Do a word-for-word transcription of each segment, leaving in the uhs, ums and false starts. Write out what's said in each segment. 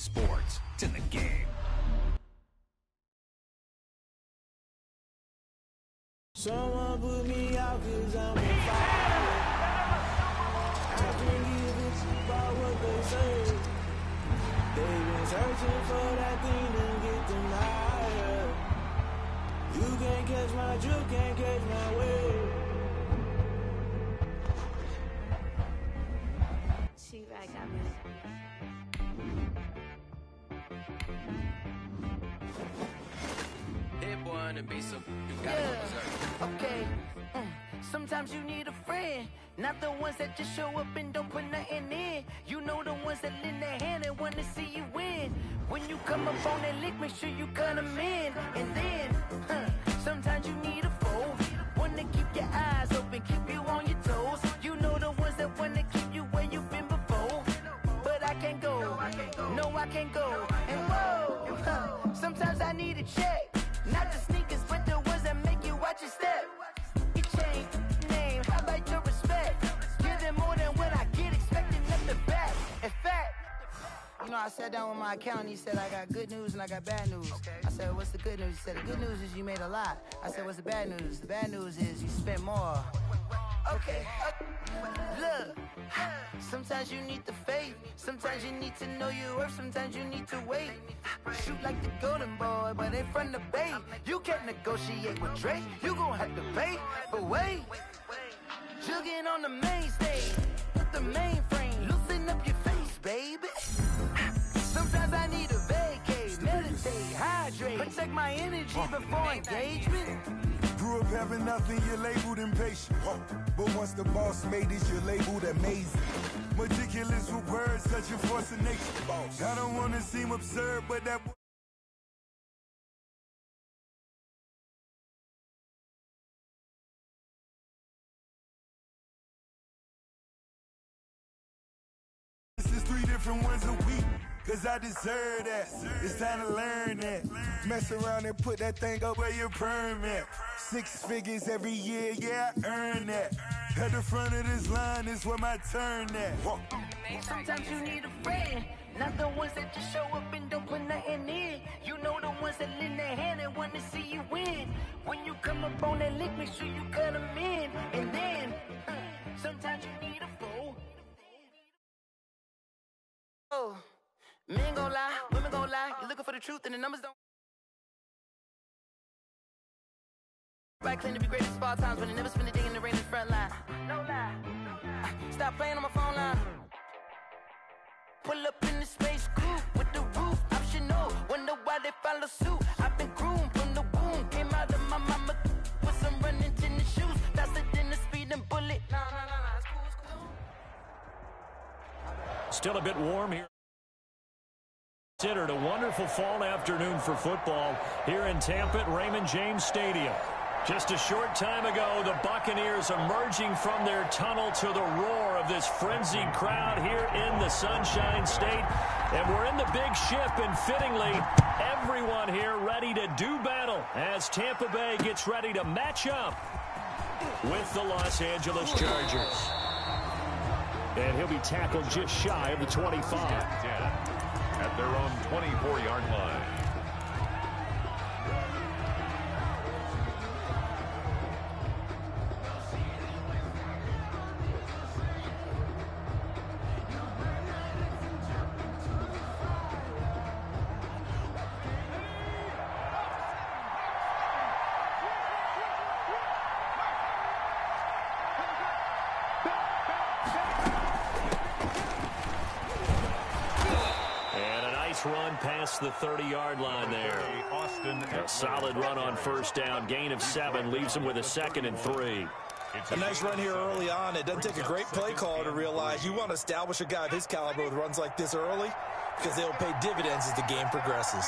sports. It's in the game. Someone put me out cause I'm on fire. I can't give a shit about what they say. They've been searching for that thing to get them higher. You can't catch my drift, can't catch my wave. She right got me. Hit one and be some. You gotta Yeah. go berserk. Okay. Mm. Sometimes you need a friend, not the ones that just show up and don't put nothing in. You know the ones that lend their hand and want to see you win. When you come up on that lick, make sure you cut them in. And then, huh, sometimes you need a foe, one to keep your eyes open, keep you on your toes. You know the ones that want to keep you where you've been before. But I can't go, no I can't go. And whoa, huh, sometimes I need a check. Not the sneakers, but the ones that make you watch your step. Your chain, name, how about your respect? Give them more than what I get, expecting nothing back. In fact, you know, I sat down with my accountant, he said, I got good news and I got bad news. I said, what's the good news? He said, the good news is you made a lot. I said, what's the bad news? The bad news is you spent more. Okay, look, sometimes you need the faith, sometimes you need to know your worth, sometimes you need to wait. Shoot like the golden boy, but in front of the bay, you can't negotiate with Drake, you gon' have to pay, but wait, jugging on the main stage, with the mainframe, loosen up your face, baby. Sometimes I need a vacate, meditate, hydrate, protect my energy before engagement. Grew up having nothing, you're labeled impatient. But once the boss made it, you're labeled amazing. Meticulous with words, such a force of nature. I don't want to seem absurd, but that... This is three different ones a week. Cause I deserve that. It's time to learn that. Mess around and put that thing up where your permit. Six figures every year, yeah, I earn that. At the front of this line is where my turn at. Sometimes you need a friend, not the ones that just show up and don't put nothing in. You know the ones that lend their hand and want to see you win. When you come up on that lick, make sure you cut them in. And then, uh, sometimes you need a foe. Oh. Men gon' lie, women gon' lie. You're looking for the truth and the numbers don't. Right, claim to be greatest of all times, but I never spend a day in the rain in the front line. No lie. Uh, stop playing on my phone line. Pull up in the space coupe with the roof optional. Wonder why they follow suit. I've been groomed from the womb. Came out of my mama with some running tennis shoes. Faster than the speeding bullet. No, no, no, no, it's cool, it's cool. Still a bit warm here. Considered a wonderful fall afternoon for football here in Tampa at Raymond James Stadium. Just a short time ago, the Buccaneers emerging from their tunnel to the roar of this frenzied crowd here in the Sunshine State. And we're in the big ship, and fittingly, everyone here ready to do battle as Tampa Bay gets ready to match up with the Los Angeles Chargers. And he'll be tackled just shy of the twenty-five. At their own twenty-four yard line. Run past the thirty yard line there. Austin, a solid run on first down. Gain of seven leaves him with a second and three. A nice run here early on. It doesn't take a great play caller to realize you want to establish a guy of his caliber with runs like this early because they'll pay dividends as the game progresses.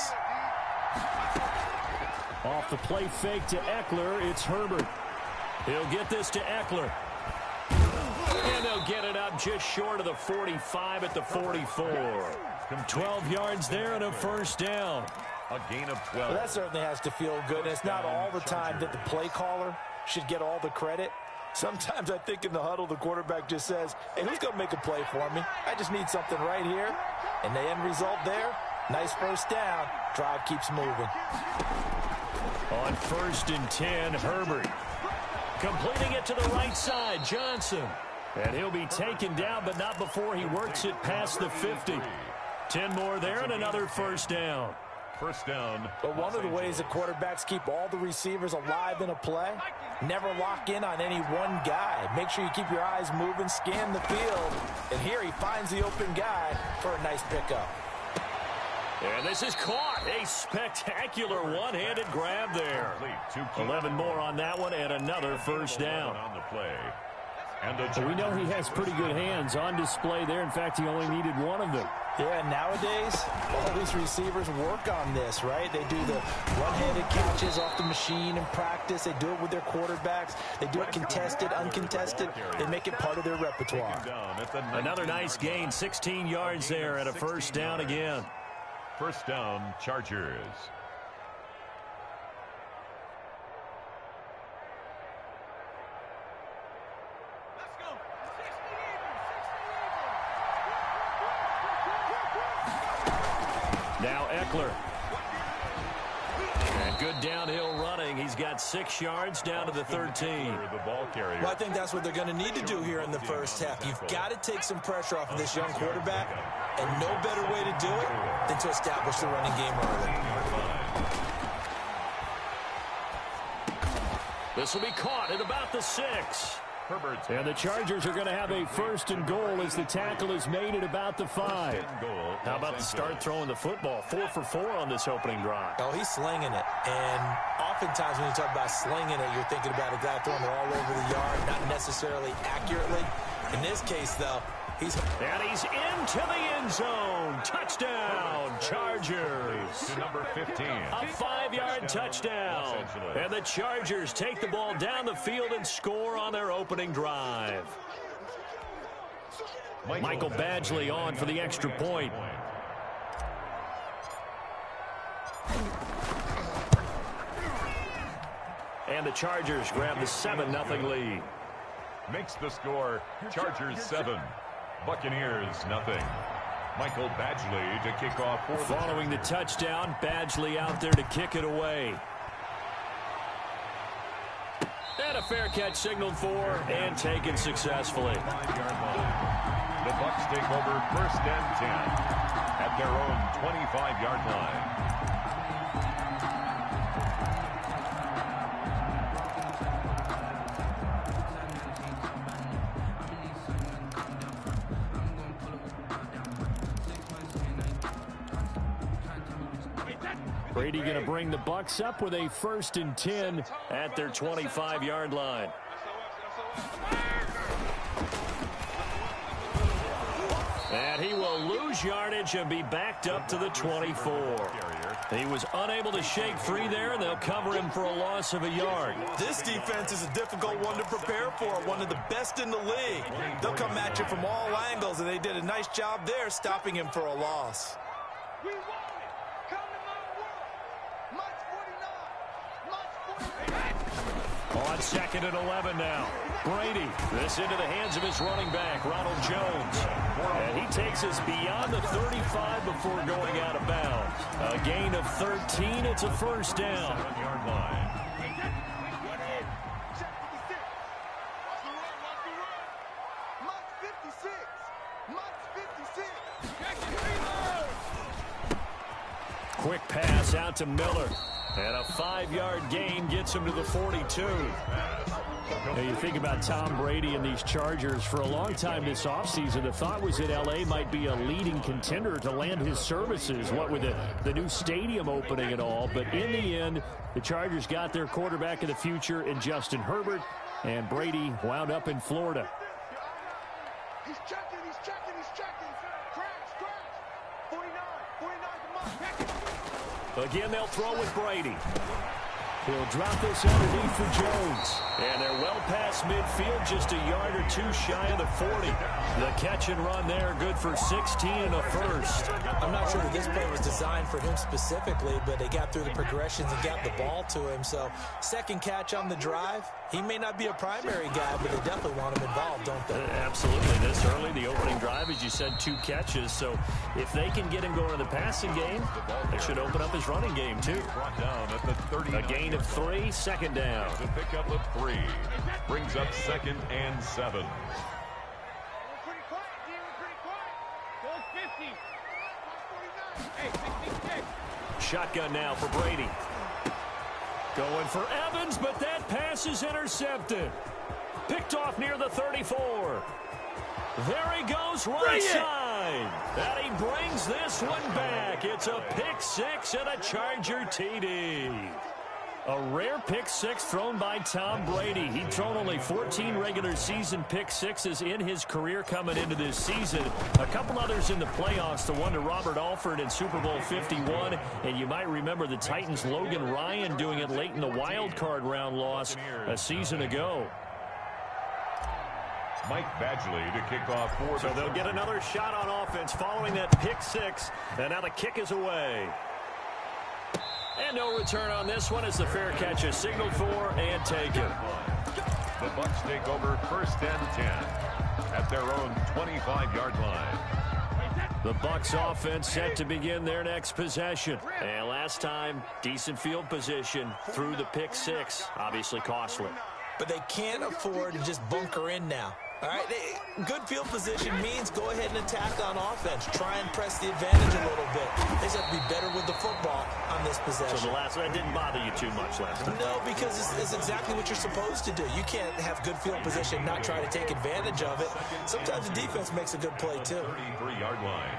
Off the play fake to Eckler, it's Herbert. He'll get this to Eckler. And they'll get it up just short of the forty-five at the forty-four. twelve yards there and a first down. A gain of twelve. Well, that certainly has to feel good. And it's not all the time that the play caller should get all the credit. Sometimes I think in the huddle, the quarterback just says, hey, who's going to make a play for me? I just need something right here. And the end result there, Nice first down. Drive keeps moving. On first and ten, Herbert. Completing it to the right side, Johnson. And he'll be taken down, but not before he works it past the fifty. Ten more there and another first down. First down. But one of the ways that quarterbacks keep all the receivers alive in a play, never lock in on any one guy. Make sure you keep your eyes moving, scan the field. And here he finds the open guy for a nice pickup. And this is caught. A spectacular one-handed grab there. eleven more on that one and another first down. On the play. And so we know he has pretty good hands on display there. In fact, he only needed one of them. Yeah, nowadays, all these receivers work on this, right? They do the one-handed catches off the machine in practice. They do it with their quarterbacks. They do it contested, uncontested. They make it part of their repertoire. Another nice gain, sixteen yards there and a first down again. First down, Chargers. Now Eckler. And good downhill running. He's got six yards down to the thirteen. Well, I think that's what they're going to need to do here in the first half. You've got to take some pressure off of this young quarterback, and no better way to do it than to establish the running game early. This will be caught at about the six. And the Chargers are going to have a first and goal as the tackle is made at about the five. How about the start throwing the football? Four for four on this opening drive. Oh, he's slinging it. And oftentimes when you talk about slinging it, you're thinking about a guy throwing it all over the yard, not necessarily accurately. In this case, though, he's... And he's into the end zone. Touchdown, Chargers. To number fifteen. A five-yard touchdown. And the Chargers take the ball down the field and score on their opening drive. Michael Badgley on for the extra point. And the Chargers grab the seven nothing lead. Makes the score Chargers seven, Buccaneers nothing. Michael Badgley to kick off for the Following the touchdown, Badgley out there to kick it away. And a fair catch signaled for and taken successfully. The Bucs take over first and ten at their own twenty-five yard line. Brady going to bring the Bucs up with a first and ten at their twenty-five yard line. And he will lose yardage and be backed up to the twenty-four. He was unable to shake free there, and they'll cover him for a loss of a yard. This defense is a difficult one to prepare for, one of the best in the league. They'll come at you from all angles, and they did a nice job there stopping him for a loss. On second and eleven now. Brady, this into the hands of his running back, Ronald Jones. And he takes us beyond the thirty-five before going out of bounds. A gain of thirteen, it's a first down. Yard line. Quick pass out to Miller. And a five-yard gain gets him to the forty-two. Now you think about Tom Brady and these Chargers. For a long time this offseason, the thought was that L A might be a leading contender to land his services, what with the, the new stadium opening and all. But in the end, the Chargers got their quarterback of the future in Justin Herbert, and Brady wound up in Florida. He's checking, he's checking, he's checking. Crash, crash. forty-nine, forty-nine, come on. Again, they'll throw with Brady. He'll drop this underneath for Jones. And they're well past midfield, just a yard or two shy of the forty. The catch and run there, good for sixteen and a first. I'm not sure that this play was designed for him specifically, but they got through the progressions and got the ball to him. So, second catch on the drive. He may not be a primary guy, but they definitely want him involved, don't they? Absolutely. this early, the opening drive, as you said, two catches. So if they can get him going in the passing game, it should open up his running game, too. Brought down at the thirty. A gain of three, second down. The pickup of three brings up second and seven. Shotgun now for Brady. Going for Evans, but that pass is intercepted. Picked off near the thirty-four. There he goes, right side. And he brings this one back. It's a pick six and a Charger T D. A rare pick six thrown by Tom Brady. He'd thrown only fourteen regular season pick sixes in his career coming into this season. A couple others in the playoffs, the one to Robert Alford in Super Bowl fifty-one. And you might remember the Titans' Logan Ryan doing it late in the wild card round loss a season ago. Mike Badgley to kick off for. So they'll get another shot on offense following that pick six. And now the kick is away. And no return on this one as the fair catch is signaled for and taken. The Bucs take over first and ten at their own twenty-five yard line. The Bucs offense set to begin their next possession. And last time, decent field position through the pick six. Obviously costly. But they can't afford to just bunker in now. All right, they, good field position means go ahead and attack on offense. Try and press the advantage a little bit. They just have to be better with the football on this possession. So the last that didn't bother you too much last time? No, because it's, it's exactly what you're supposed to do. You can't have good field position, not try to take advantage of it. Sometimes the defense makes a good play, too. thirty-three yard line.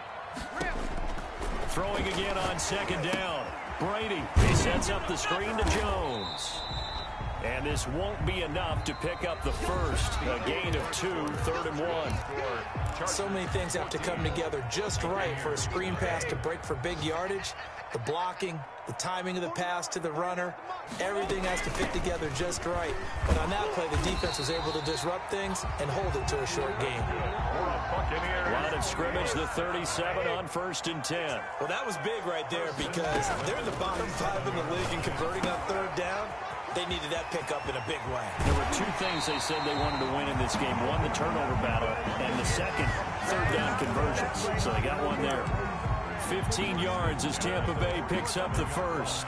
Throwing again on second down. Brady, he sets up the screen to Jones. And this won't be enough to pick up the first. A gain of two, third and one. So many things have to come together just right for a screen pass to break for big yardage. The blocking, the timing of the pass to the runner, everything has to fit together just right. But on that play, the defense was able to disrupt things and hold it to a short game. Line of scrimmage, the thirty-seven on first and ten. Well, that was big right there because they're in the bottom five in the league in converting on third down. They needed that pickup in a big way. There were two things they said they wanted to win in this game. One, the turnover battle, and the second, third down conversions. So they got one there. fifteen yards as Tampa Bay picks up the first.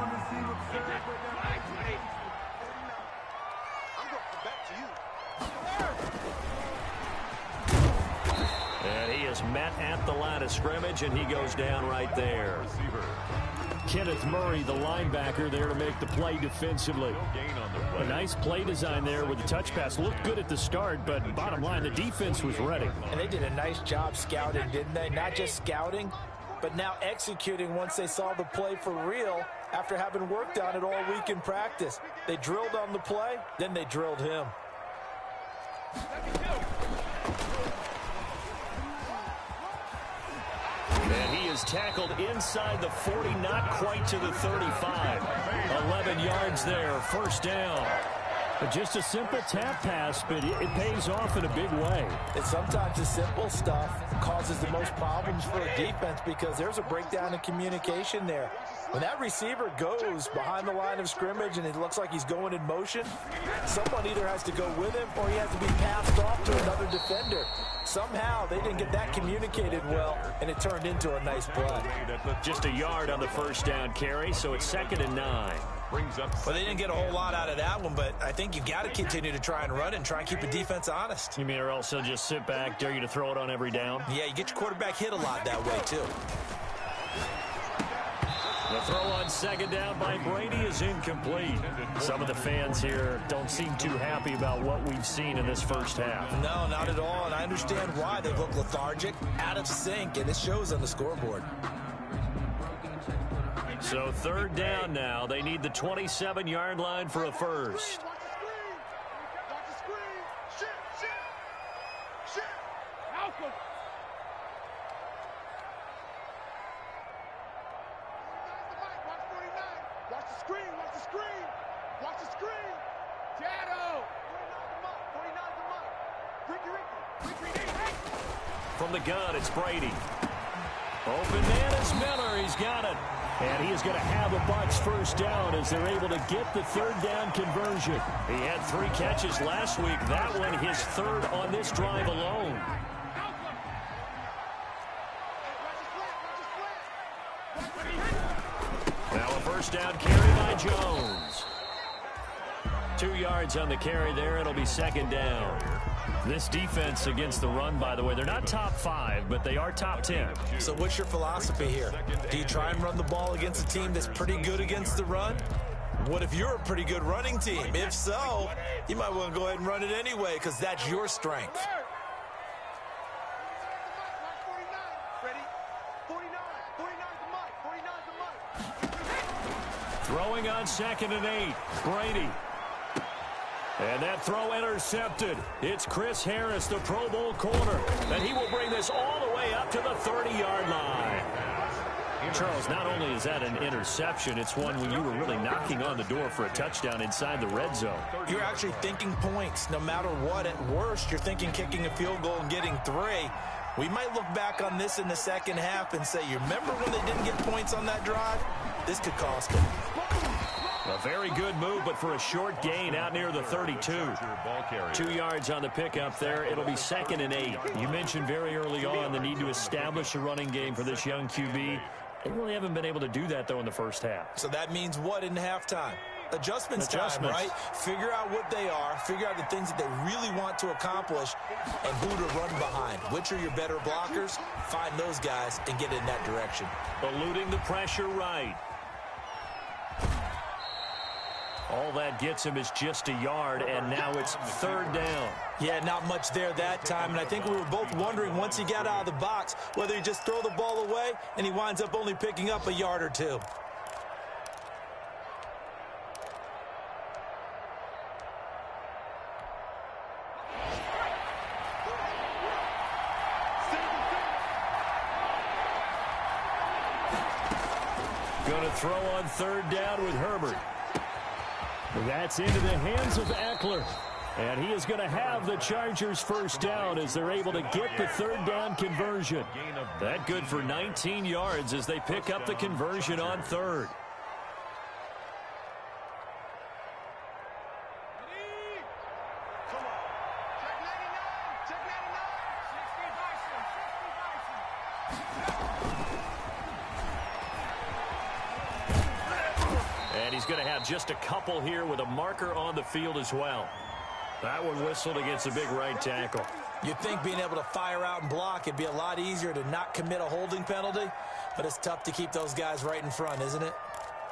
And he is met at the line of scrimmage, and he goes down right there. Kenneth Murray, the linebacker, there to make the play defensively. A nice play design there with the touch pass. Looked good at the start, but bottom line, the defense was ready. And they did a nice job scouting, didn't they? Not just scouting, but now executing once they saw the play for real after having worked on it all week in practice. They drilled on the play, then they drilled him. And he is tackled inside the forty, not quite to the thirty-five. eleven yards there, first down. But just a simple tap pass, but it, it pays off in a big way. And sometimes the simple stuff causes the most problems for a defense because there's a breakdown in communication there. When that receiver goes behind the line of scrimmage and it looks like he's going in motion, someone either has to go with him or he has to be passed off to another defender. Somehow they didn't get that communicated well, and it turned into a nice play. Just a yard on the first down carry, so it's second and nine. Well, they didn't get a whole lot out of that one, but I think you've got to continue to try and run and try and keep the defense honest. You mean or else they'll just sit back, dare you to throw it on every down? Yeah, you get your quarterback hit a lot that way, too. The throw on second down by Brady is incomplete. Some of the fans here don't seem too happy about what we've seen in this first half. No, not at all, and I understand why. They look lethargic, out of sync, and it shows on the scoreboard. So third down now. They need the twenty-seven yard line for a first. From the gun, it's Brady. Open man is Miller. He's got it. And he is going to have a Bucs first down as they're able to get the third down conversion. He had three catches last week. That one his third on this drive alone. Now a first down carry by Jones. Two yards on the carry there. It'll be second down. This defense against the run, by the way, they're not top five, but they are top ten. So what's your philosophy here? Do you try and run the ball against a team that's pretty good against the run? What if you're a pretty good running team? If so, you might want to go ahead and run it anyway because that's your strength. Throwing on second and eight, Brady. And that throw intercepted. It's Chris Harris, the Pro Bowl corner. And he will bring this all the way up to the thirty-yard line. Charles, not only is that an interception, it's one when you were really knocking on the door for a touchdown inside the red zone. You're actually thinking points. No matter what, at worst, you're thinking kicking a field goal and getting three. We might look back on this in the second half and say, you remember when they didn't get points on that drive? This could cost them. A very good move, but for a short gain out near the thirty-two. Two yards on the pickup there. It'll be second and eight. You mentioned very early on the need to establish a running game for this young Q B. They really haven't been able to do that, though, in the first half. So that means what in halftime? Adjustments, Adjustments time, right? Figure out what they are, figure out the things that they really want to accomplish, and who to run behind. Which are your better blockers? Find those guys and get in that direction. Eluding the pressure right. All that gets him is just a yard, and now it's third down. Yeah, not much there that time, and I think we were both wondering once he got out of the box whether he just throw the ball away and he winds up only picking up a yard or two. Going to throw on third down with Herbert. That's into the hands of Eckler. And he is going to have the Chargers first down as they're able to get the third down conversion. That good for nineteen yards as they pick up the conversion on third. He's going to have just a couple here with a marker on the field as well. That one whistled against a big right tackle. You'd think being able to fire out and block, it'd be a lot easier to not commit a holding penalty, but it's tough to keep those guys right in front, isn't it?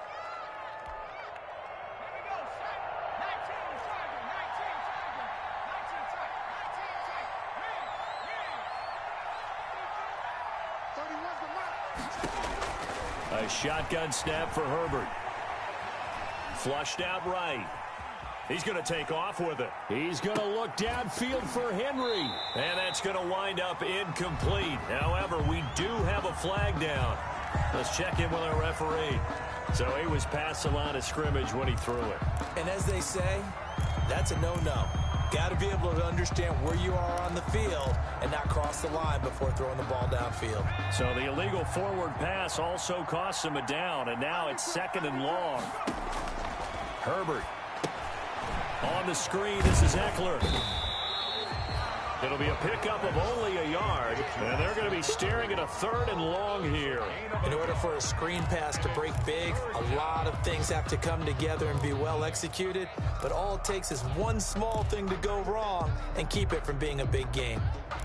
A shotgun snap for Herbert. Flushed out right. He's going to take off with it. He's going to look downfield for Henry. And that's going to wind up incomplete. However, we do have a flag down. Let's check in with our referee. So he was past the line of scrimmage when he threw it. And as they say, that's a no-no. Got to be able to understand where you are on the field and not cross the line before throwing the ball downfield. So the illegal forward pass also costs him a down, and now it's second and long. Herbert on the screen. This is Eckler. It'll be a pickup of only a yard, and they're going to be staring at a third and long here. In order for a screen pass to break big, a lot of things have to come together and be well executed, but all it takes is one small thing to go wrong and keep it from being a big game.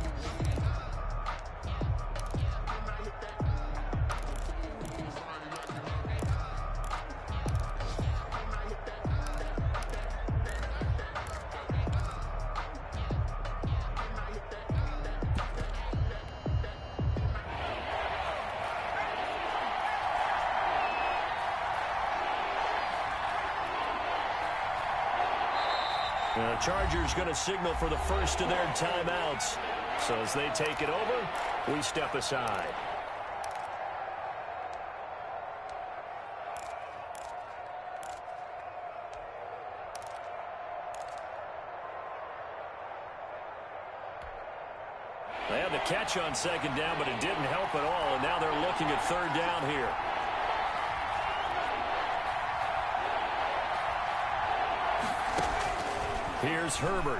The Chargers going to signal for the first of their timeouts. So as they take it over, we step aside. They had the catch on second down, but it didn't help at all, and now they're looking at third down here. Here's Herbert.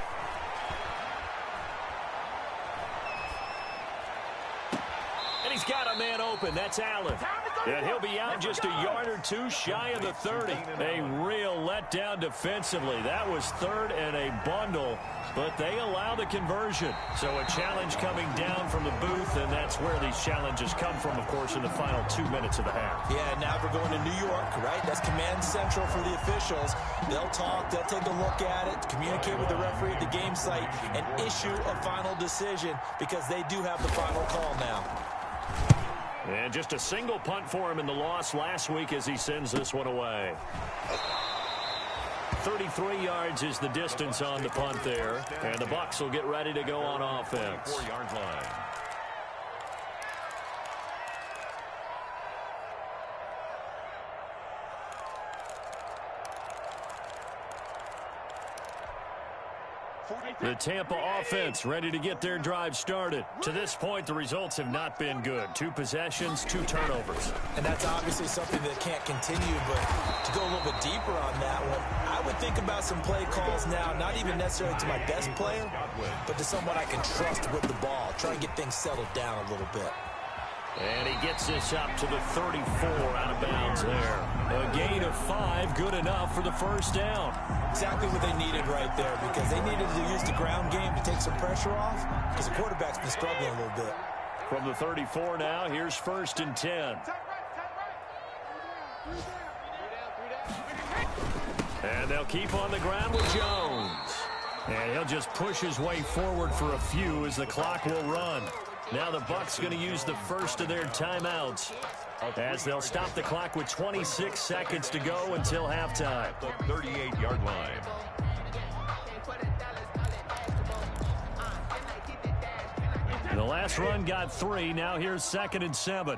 And he's got a man open. That's Allen. And he'll be out just a yard or two shy of the thirty. A real letdown defensively. That was third and a bundle, but they allow the conversion. So a challenge coming down from the booth, and that's where these challenges come from, of course, in the final two minutes of the half. Yeah, now we're going to New York, right? That's command central for the officials. They'll talk, they'll take a look at it, communicate with the referee at the game site, and issue a final decision because they do have the final call now. And just a single punt for him in the loss last week as he sends this one away. thirty-three yards is the distance on the punt there. And the Bucs will get ready to go on offense. Four-yard line. The Tampa offense ready to get their drive started. To this point, the results have not been good. Two possessions, two turnovers. And that's obviously something that can't continue, but to go a little bit deeper on that one, I would think about some play calls now, not even necessarily to my best player, but to someone I can trust with the ball. Try and get things settled down a little bit. And he gets this up to the thirty-four, out of bounds there. A gain of five, good enough for the first down. Exactly what they needed right there, because they needed to use the ground game to take some pressure off, because the quarterback's been struggling a little bit. From the thirty-four now, here's first and ten. And they'll keep on the ground with Jones. And he'll just push his way forward for a few as the clock will run. Now the Bucs going to use the first of their timeouts as they'll stop the clock with twenty-six seconds to go until halftime. The thirty-eight-yard line. The last run got three. Now here's second and seven.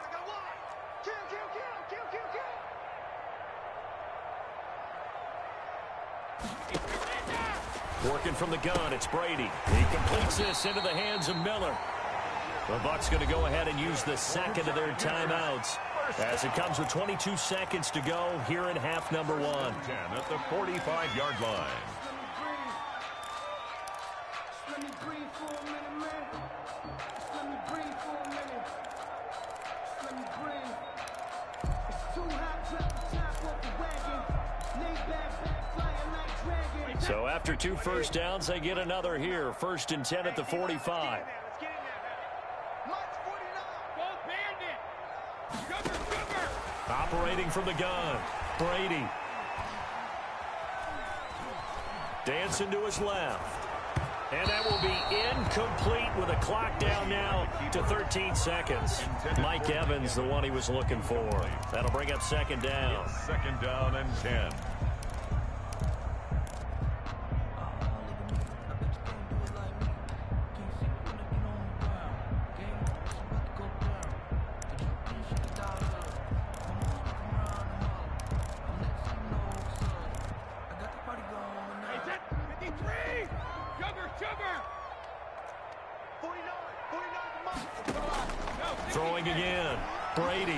Working from the gun, it's Brady. He completes this into the hands of Miller. The Bucs going to go ahead and use the second of their timeouts as it comes with twenty-two seconds to go here in half number one. ten at the forty-five-yard line. Let me breathe for a minute, man. Let me breathe for a minute. Let me breathe. It's too hot to the top of the wagon. Lay back, back, flying like dragon. So after two first downs, they get another here. First and ten at the forty-five. Operating from the gun, Brady. Dancing to his left. And that will be incomplete with a clock down now to thirteen seconds. Mike Evans, the one he was looking for. That'll bring up second down. Second down and ten. Throwing again. Brady.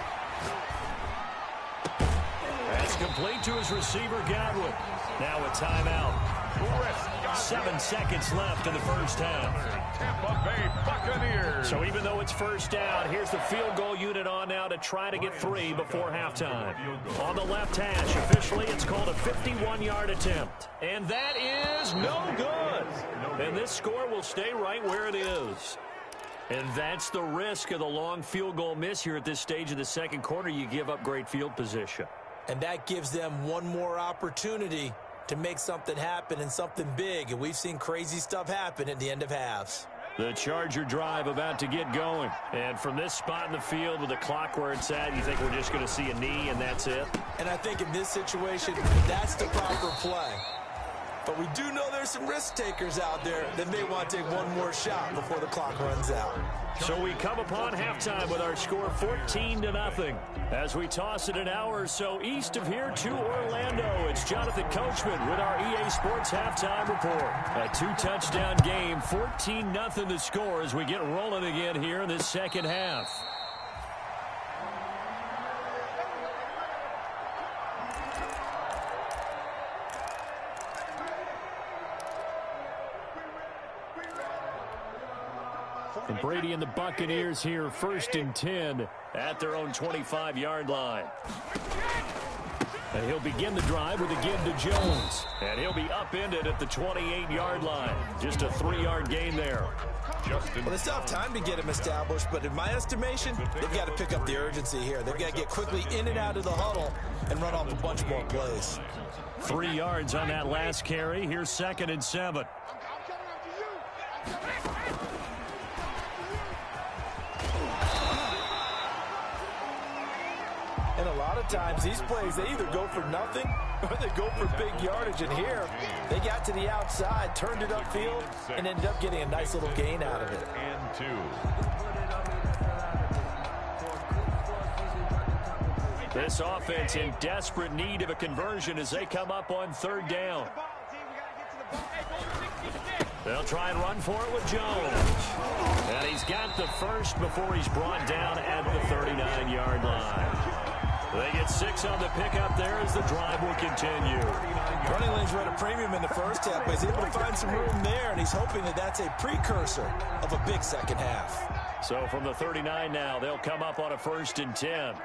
That's complete to his receiver, Godwin. Now a timeout. Seven seconds left in the first half. Tampa Bay Buccaneers. So even though it's first down, here's the field goal unit on now to try to get three before halftime. On the left hash, officially it's called a fifty-one-yard attempt. And that is no good. And this score will stay right where it is. And that's the risk of the long field goal miss here at this stage of the second quarter. You give up great field position. And that gives them one more opportunity to make something happen and something big. And we've seen crazy stuff happen at the end of halves. The Charger drive about to get going. And from this spot in the field with the clock where it's at, you think we're just going to see a knee and that's it? And I think in this situation, that's the proper play. But we do know there's some risk takers out there that may want to take one more shot before the clock runs out. So we come upon halftime with our score fourteen to nothing. As we toss it an hour or so east of here to Orlando, it's Jonathan Coachman with our E A Sports Halftime Report. A two-touchdown game, fourteen nothing the score as we get rolling again here in this second half. And Brady and the Buccaneers here first and ten at their own twenty-five yard line. And he'll begin the drive with a give to Jones. And he'll be upended at the twenty-eight yard line. Just a three yard gain there. Well, they still have time to get him established, but in my estimation, they've got to pick up the urgency here. They've got to get quickly in and out of the huddle and run off a bunch more plays. Three yards on that last carry. Here's second and seven. And a lot of times, these plays, they either go for nothing or they go for big yardage. And here, they got to the outside, turned it upfield, and ended up getting a nice little gain out of it. And two. This offense in desperate need of a conversion as they come up on third down. They'll try and run for it with Jones. And he's got the first before he's brought down at the thirty-nine yard line. They get six on the pickup there as the drive will continue. Running lanes were at a premium in the first half, but he's able to find some room there, and he's hoping that that's a precursor of a big second half. So from the thirty-nine now, they'll come up on a first and ten.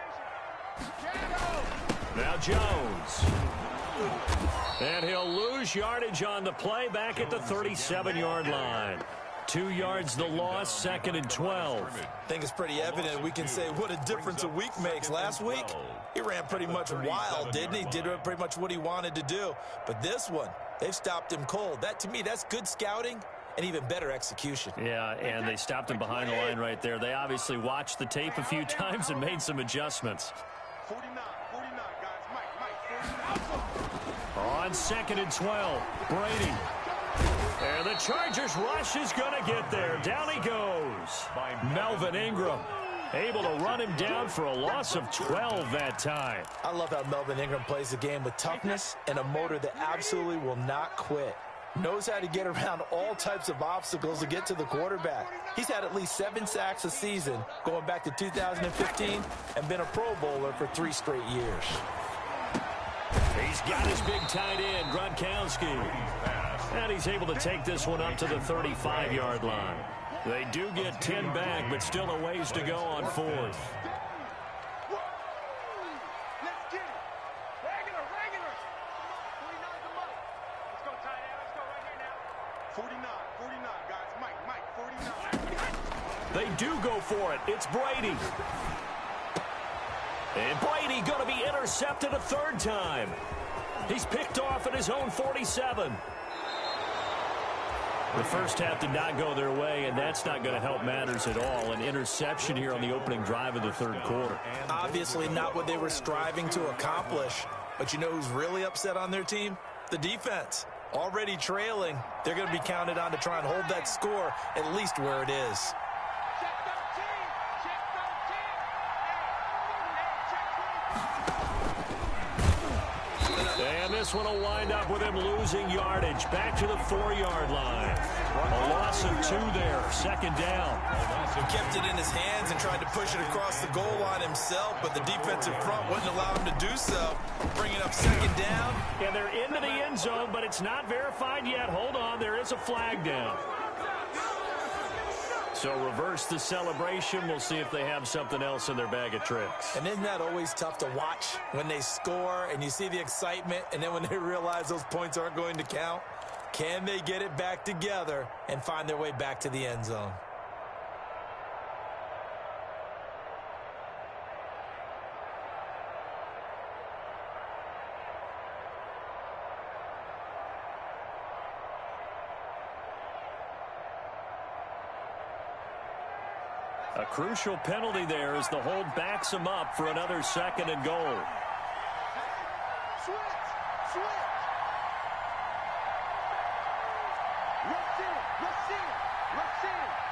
Now Jones. And he'll lose yardage on the play back at the thirty-seven yard line. Two yards the loss, second and twelve. I think it's pretty evident. We can say what a difference a week makes. Last week, he ran pretty much wild, didn't he? Did pretty much what he wanted to do. But this one, they've stopped him cold. That, to me, that's good scouting and even better execution. Yeah, and they stopped him behind the line right there. They obviously watched the tape a few times and made some adjustments. On second and twelve, Brady. And the Chargers rush is going to get there. Down he goes. Melvin Ingram able to run him down for a loss of twelve that time. I love how Melvin Ingram plays the game with toughness and a motor that absolutely will not quit. Knows how to get around all types of obstacles to get to the quarterback. He's had at least seven sacks a season going back to two thousand fifteen and been a Pro Bowler for three straight years. He's got his big tight end, Gronkowski. And he's able to take this one up to the thirty-five yard line. They do get ten back, but still a ways to go on fourth. They do go for it. It's Brady. And Brady going to be intercepted a third time. He's picked off at his own forty-seven. The first half did not go their way, and that's not going to help matters at all. An interception here on the opening drive of the third quarter. Obviously not what they were striving to accomplish. But you know who's really upset on their team? The defense. Already trailing. They're going to be counted on to try and hold that score at least where it is. This one will wind up with him losing yardage back to the four yard line. A loss of two there, second down. He kept it in his hands and tried to push it across the goal line himself, but the defensive front wouldn't allow him to do so. Bringing up second down. And they're into the end zone, but it's not verified yet. Hold on, there is a flag down. So reverse the celebration. We'll see if they have something else in their bag of tricks. And isn't that always tough to watch when they score and you see the excitement, and then when they realize those points aren't going to count? Can they get it back together and find their way back to the end zone? A crucial penalty there as the hold backs him up for another second and goal. Switch! Switch! Rush in! Rush in! Rush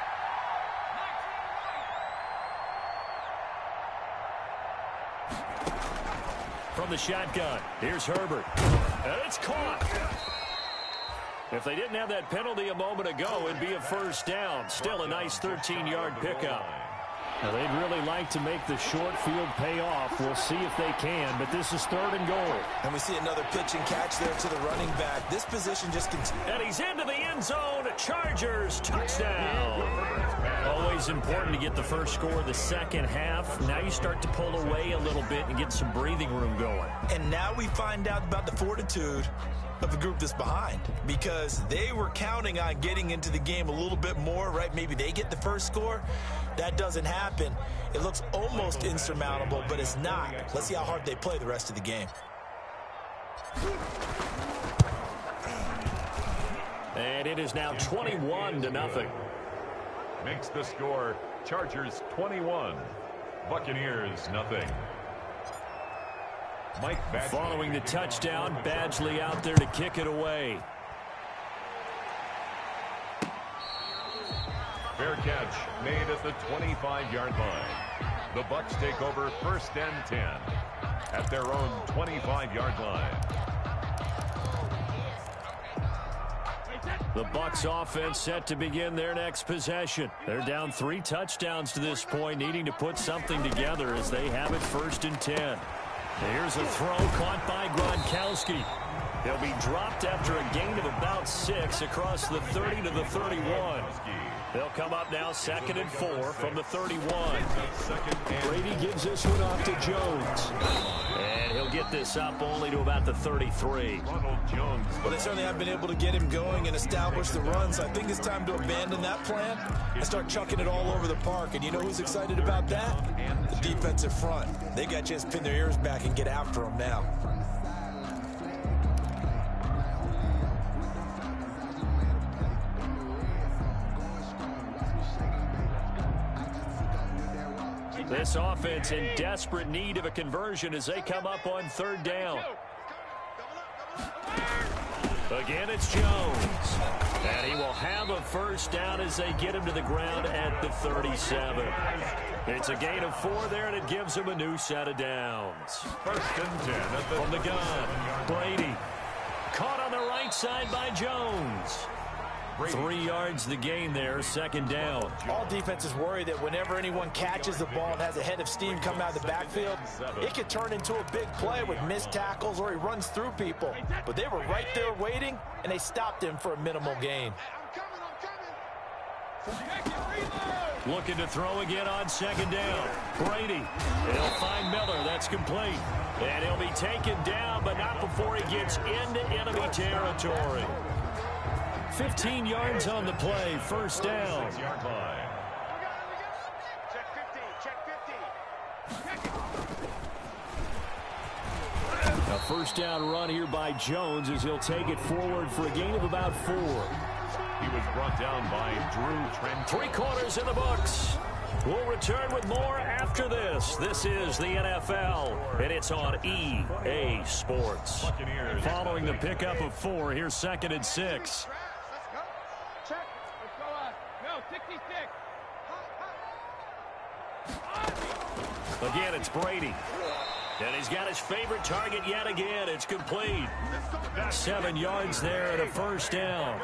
in! From the shotgun, here's Herbert. And it's caught. If they didn't have that penalty a moment ago, it'd be a first down. Still a nice thirteen yard pickup. Now, they'd really like to make the short field pay off. We'll see if they can, but this is third and goal. And we see another pitch and catch there to the running back. This position just continues. And he's into the end end zone. Chargers touchdown. Always important to get the first score of the second half. Now you start to pull away a little bit and get some breathing room going. And now we find out about the fortitude of the group that's behind, because they were counting on getting into the game a little bit more, right? Maybe they get the first score. That doesn't happen. It looks almost insurmountable, but it's not. Let's see how hard they play the rest of the game. And it is now twenty-one to nothing. Makes the score Chargers twenty-one, Buccaneers nothing. Mike Badgley. Following the touchdown, Badgley out there to kick it away. Fair catch made at the twenty-five yard line. The Bucs take over first and ten at their own twenty-five yard line. The Bucs offense set to begin their next possession. They're down three touchdowns to this point, needing to put something together as they have it first and ten. Here's a throw caught by Gronkowski. He'll be dropped after a gain of about six across the thirty to the thirty-one. They'll come up now second and four from the thirty-one. Brady gives this one off to Jones. And he'll get this up only to about the thirty-three. Ronald Jones. Well, they certainly have been able to get him going and establish the run, so I think it's time to abandon that plan and start chucking it all over the park. And you know who's excited about that? The defensive front. They got to just pin their ears back and get after him now. This offense in desperate need of a conversion as they come up on third down. Again, it's Jones. And he will have a first down as they get him to the ground at the thirty-seven. It's a gain of four there, and it gives him a new set of downs. First and ten at the From the gun, Brady. Caught on the right side by Jones. Three yards the gain there, second down. All defenses worry that whenever anyone catches the ball and has a head of steam come out of the backfield, it could turn into a big play with missed tackles or he runs through people. But they were right there waiting, and they stopped him for a minimal gain. Looking to throw again on second down. Brady. He'll find Miller. That's complete. And he'll be taken down, but not before he gets into enemy territory. fifteen yards on the play, first down. yard line. A first down run here by Jones as he'll take it forward for a gain of about four. He was brought down by Drew Trent. Three quarters in the books. We'll return with more after this. This is the N F L, and it's on E A Sports. Buccaneers. Following the pickup of four, here's second and six. Again, it's Brady. And he's got his favorite target yet again. It's complete. Seven yards there and a first down.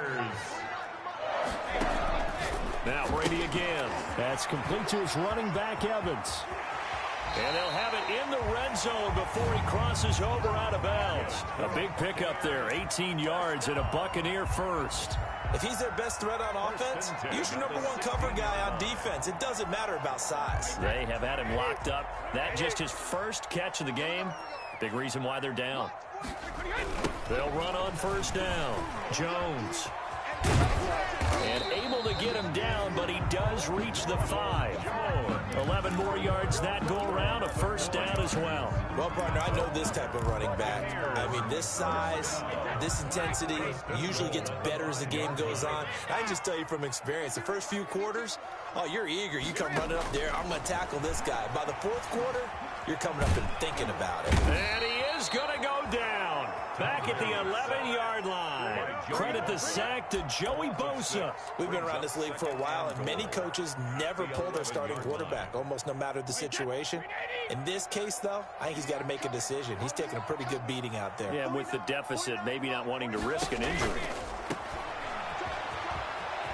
Now Brady again. That's complete to his running back, Evans. And they'll have it in the red zone before he crosses over out of bounds. A big pickup there, eighteen yards and a Buccaneer first. If he's their best threat on offense, use your number one cover guy on defense. It doesn't matter about size. They have had him locked up. That just his first catch of the game. Big reason why they're down. They'll run on first down. Jones. And able to get him down, but he does reach the five. eleven more yards that go around, a first down as well. Well, partner, I know this type of running back. I mean, this size, this intensity usually gets better as the game goes on. I can just tell you from experience, the first few quarters, oh, you're eager. You come running up there, I'm going to tackle this guy. By the fourth quarter, you're coming up and thinking about it. And he is going to go down. Back at the eleven-yard line. Credit the sack to Joey Bosa. We've been around this league for a while, and many coaches never pull their starting quarterback, almost no matter the situation. In this case, though, I think he's got to make a decision. He's taking a pretty good beating out there. Yeah, with the deficit, maybe not wanting to risk an injury.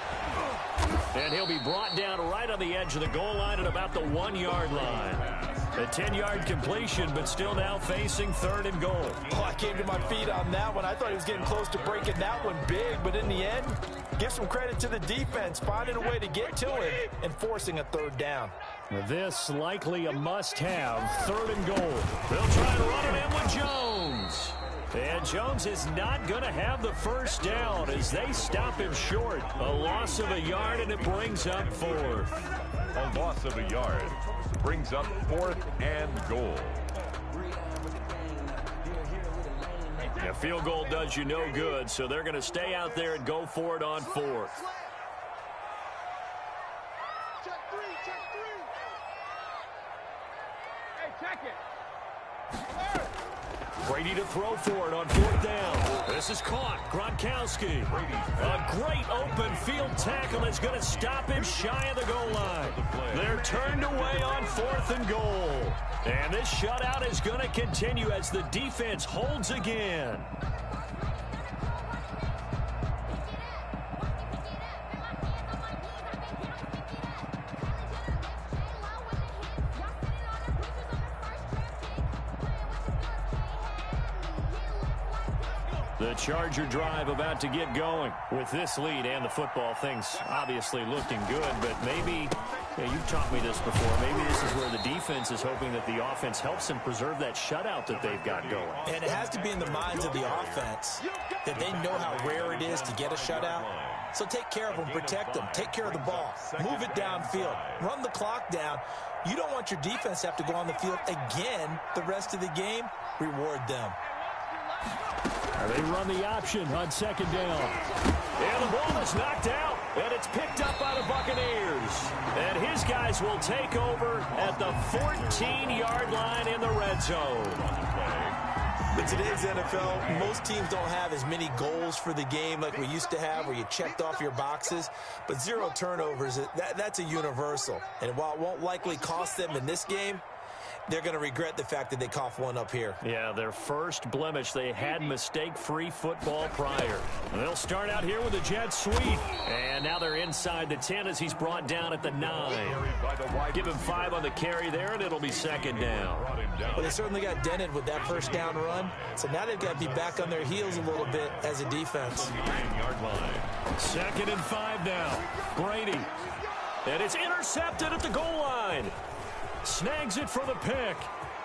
And he'll be brought down right on the edge of the goal line at about the one-yard line. A ten-yard completion, but still now facing third and goal. Oh, I came to my feet on that one. I thought he was getting close to breaking that one big, but in the end, give some credit to the defense, finding a way to get to it and forcing a third down. This likely a must-have, third and goal. They'll try and run it in with Jones. And Jones is not going to have the first down as they stop him short. A loss of a yard, and it brings up fourth. A loss of a yard brings up fourth and goal. A field goal does you no good, so they're going to stay out there and go for it on fourth. Check three, check three. Hey, check it. Brady to throw for it on fourth down. This is caught. Gronkowski. A great open field tackle is going to stop him shy of the goal line. They're turned away on fourth and goal. And this shutout is going to continue as the defense holds again. The Charger drive about to get going. With this lead and the football, things obviously looking good, but maybe, you know, you've taught me this before, maybe this is where the defense is hoping that the offense helps them preserve that shutout that they've got going. And it has to be in the minds of the offense that they know how rare it is to get a shutout. So take care of them, protect them, take care of the ball, move it downfield, run the clock down. You don't want your defense to have to go on the field again the rest of the game. Reward them. They run the option on second down. And the ball is knocked out, and it's picked up by the Buccaneers. And his guys will take over at the fourteen-yard line in the red zone. In today's N F L, most teams don't have as many goals for the game like we used to have where you checked off your boxes. But zero turnovers, that, that's a universal. And while it won't likely cost them in this game, they're going to regret the fact that they coughed one up here. Yeah, their first blemish. They had mistake-free football prior. They'll start out here with a jet sweep. And now they're inside the ten as he's brought down at the nine. Give him five on the carry there, and it'll be second down. Well, they certainly got dented with that first down run. So now they've got to be back on their heels a little bit as a defense. Second and five now. Brady. And it's intercepted at the goal line. Snags it for the pick.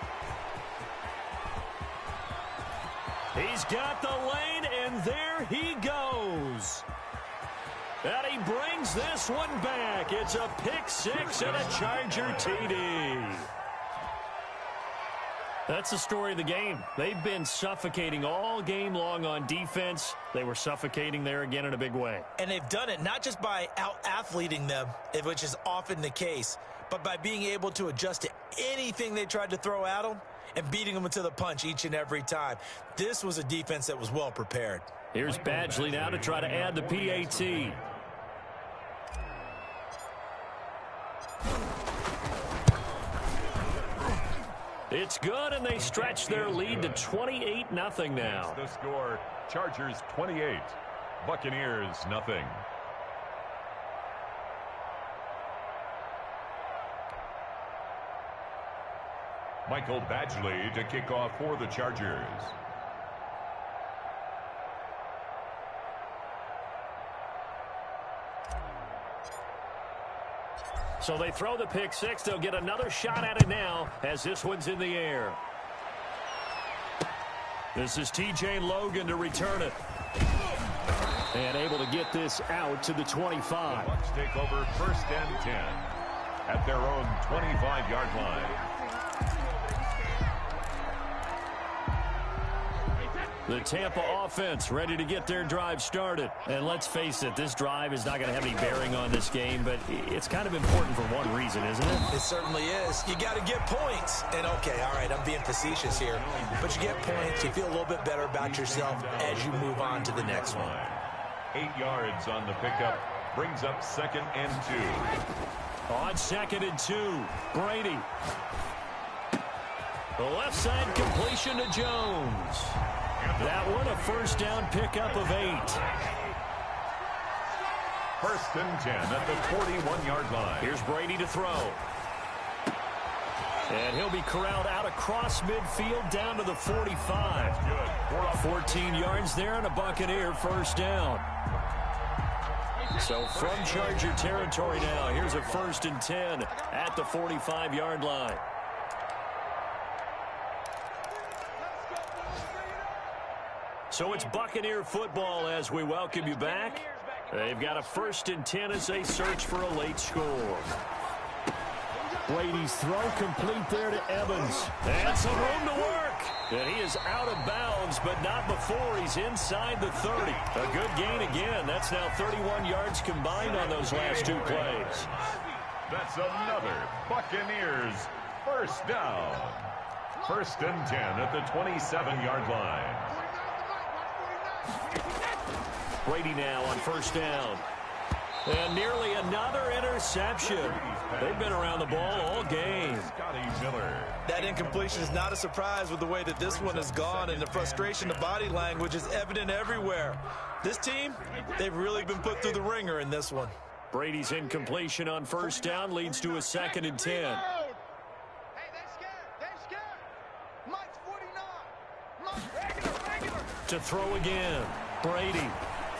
He's got the lane, and there he goes. And he brings this one back. It's a pick six and a Charger T D. That's the story of the game. They've been suffocating all game long on defense. They were suffocating there again in a big way. And they've done it not just by out-athleting them, which is often the case, but by being able to adjust to anything they tried to throw at them and beating them to the punch each and every time. This was a defense that was well prepared. Here's Badgley now to try to add the P A T. It's good, and they stretch their lead to twenty-eight nothing now. The score, Chargers twenty-eight, Buccaneers nothing. Michael Badgley to kick off for the Chargers. So they throw the pick six. They'll get another shot at it now as this one's in the air. This is T J Logan to return it. And able to get this out to the twenty-five. The Bucs take over first and ten at their own twenty-five-yard line. The Tampa offense ready to get their drive started. And let's face it, this drive is not going to have any bearing on this game, but it's kind of important for one reason, isn't it? It certainly is. You got to get points. And, okay, all right, I'm being facetious here. But you get points. You feel a little bit better about yourself as you move on to the next one. Eight yards on the pickup brings up second and two. On second and two, Brady. The left side completion to Jones. That one, a first down pickup of eight. First and ten at the forty-one-yard line. Here's Brady to throw. And he'll be corralled out across midfield down to the forty-five. fourteen yards there and a Buccaneer first down. So from Charger territory now, here's a first and ten at the forty-five-yard line. So it's Buccaneer football as we welcome you back. They've got a first and ten as they search for a late score. Brady's throw complete there to Evans. And some room to work. And he is out of bounds, but not before he's inside the thirty. A good gain again. That's now thirty-one yards combined on those last two plays. That's another Buccaneers first down. First and ten at the twenty-seven-yard line. Brady now on first down. And nearly another interception. They've been around the ball all game. That incompletion is not a surprise with the way that this one has gone, and the frustration, the body language is evident everywhere. This team, they've really been put through the ringer in this one. Brady's incompletion on first down leads to a second and ten. Hey, they scared. They scared. Mike's forty-nine. Mike, regular, regular. To throw again. Brady.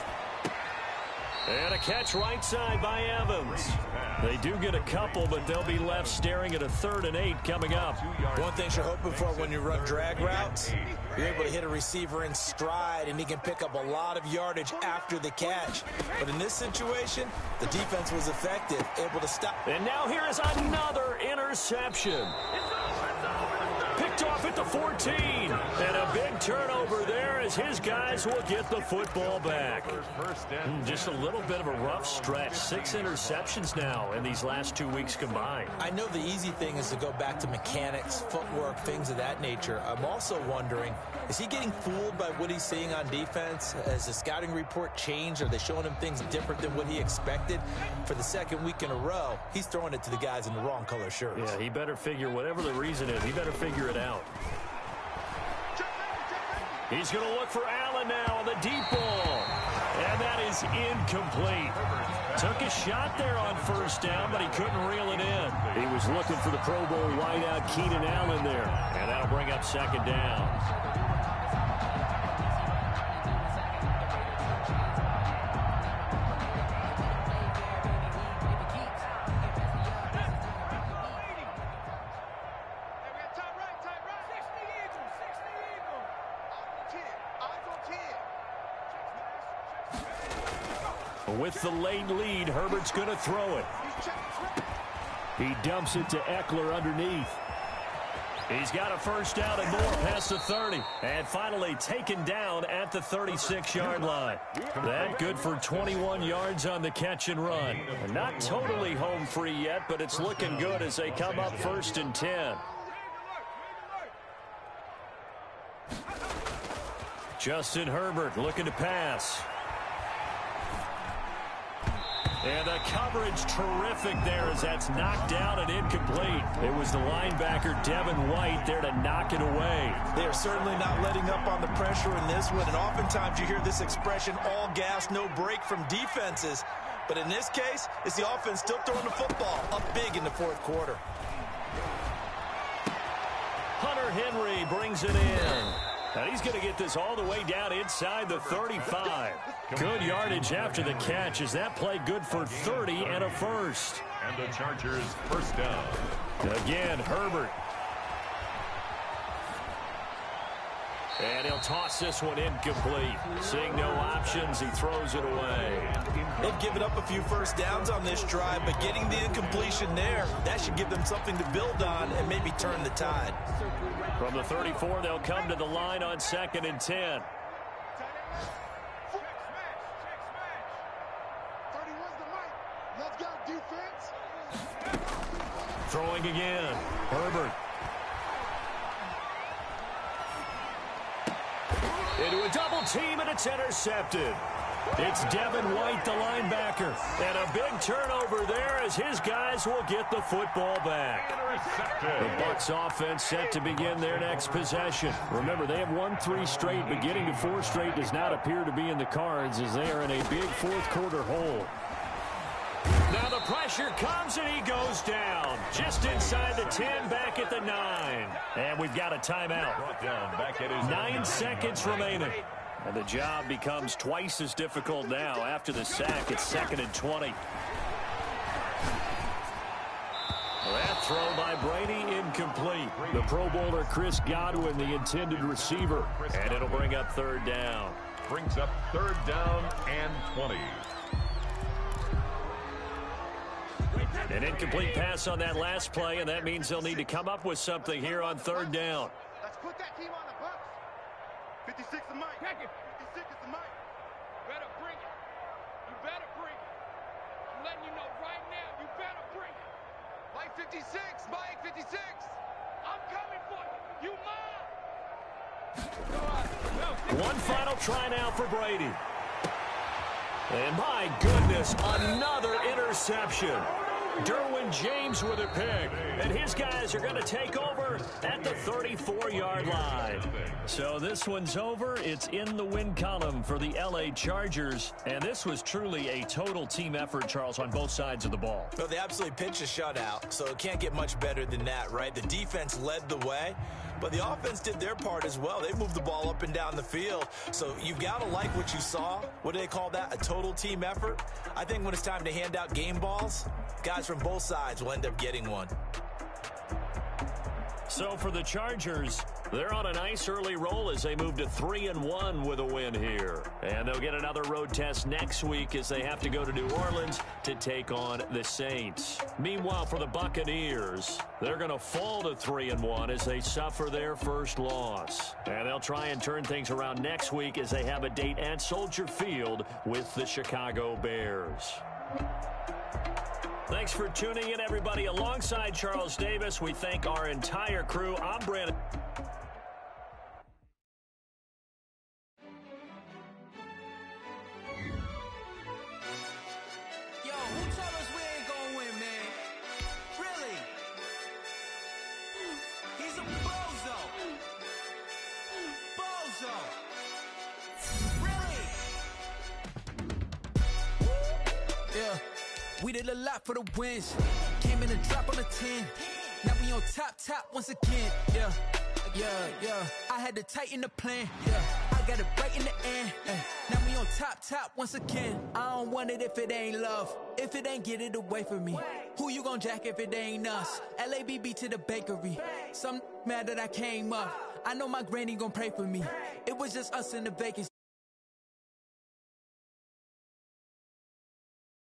And a catch right side by Evans. They do get a couple, but they'll be left staring at a third and eight coming up. One thing you're hoping for when you run drag routes, you're able to hit a receiver in stride, and he can pick up a lot of yardage after the catch. But in this situation, the defense was effective, able to stop. And now here is another interception. Picked off at the fourteen. And a big turnover there as his guys will get the football back. Just a little bit of a rough stretch. Six interceptions now in these last two weeks combined. I know the easy thing is to go back to mechanics, footwork, things of that nature. I'm also wondering, is he getting fooled by what he's seeing on defense? Has the scouting report changed? Are they showing him things different than what he expected? For the second week in a row, he's throwing it to the guys in the wrong color shirts. Yeah, he better figure, whatever the reason is, he better figure it out. He's going to look for Allen now on the deep ball. And that is incomplete. Took a shot there on first down, but he couldn't reel it in. He was looking for the Pro Bowl wideout Keenan Allen there. And that'll bring up second down. With the late lead, Herbert's going to throw it. He dumps it to Eckler underneath. He's got a first down and more past the thirty. And finally taken down at the thirty-six-yard line. That good for twenty-one yards on the catch and run. Not totally home free yet, but it's looking good as they come up first and ten. Justin Herbert looking to pass. And the coverage terrific there as that's knocked down and incomplete. It was the linebacker Devin White there to knock it away. They are certainly not letting up on the pressure in this one, and oftentimes you hear this expression, all gas, no break from defenses. But in this case, it's the offense still throwing the football up big in the fourth quarter. Hunter Henry brings it in. And he's going to get this all the way down inside the thirty-five. Good yardage after the catch. Is that play good for thirty and a first? And the Chargers first down. Again, Herbert. And he'll toss this one incomplete. Seeing no options, he throws it away. They've given up a few first downs on this drive, but getting the incompletion there, that should give them something to build on and maybe turn the tide. From the thirty-four, they'll come to the line on second and ten. Throwing again. Herbert. Into a double team, and it's intercepted. It's Devin White, the linebacker. And a big turnover there as his guys will get the football back. The Bucs offense set to begin their next possession. Remember, they have won three straight, but getting to four straight does not appear to be in the cards as they are in a big fourth quarter hole. Now the pressure comes and he goes down. Just inside the ten, back at the nine. And we've got a timeout. Brought down back at his Nine seconds remaining. And the job becomes twice as difficult now. After the sack, it's second and twenty. That throw by Brady incomplete. The Pro Bowler Chris Godwin, the intended receiver. And it'll bring up third down. Brings up third down and twenty. An incomplete pass on that last play, and that means they'll need to come up with something here on third down. Let's put that team on the bus. fifty-six is Mike. fifty-six is the Mike. Better bring it. You better bring it. I'm letting you know right now, you better bring it. Mike fifty-six. Mike fifty-six. I'm coming for you. You mine. One final try now for Brady. And my goodness, another interception. Derwin James with a pick. And his guys are going to take over at the thirty-four yard line. So this one's over. It's in the win column for the L A Chargers. And this was truly a total team effort, Charles, on both sides of the ball. Well, they absolutely pitched a shutout, so it can't get much better than that, right? The defense led the way, but the offense did their part as well. They moved the ball up and down the field. So you've got to like what you saw. What do they call that? A total team effort? I think when it's time to hand out game balls, guys from both sides will end up getting one. So for the Chargers, they're on a nice early roll as they move to three and one with a win here. And they'll get another road test next week as they have to go to New Orleans to take on the Saints. Meanwhile, for the Buccaneers, they're going to fall to three and one as they suffer their first loss. And they'll try and turn things around next week as they have a date at Soldier Field with the Chicago Bears. Thanks for tuning in, everybody. Alongside Charles Davis, we thank our entire crew. I'm Brandon. Yo, who told us we ain't gonna win, man? Really? He's a bozo. Bozo. Really? Yeah. We did a lot for the wins. Came in and dropped on a ten. Now we on top, top once again. Yeah, yeah, yeah. I had to tighten the plan. Yeah, I got it right in the end. Ay. Now we on top, top once again. I don't want it if it ain't love. If it ain't, get it away from me. Who you gon' jack if it ain't us? L A B B to the bakery. Some mad that I came up. I know my granny gon' pray for me. It was just us in the vacancy.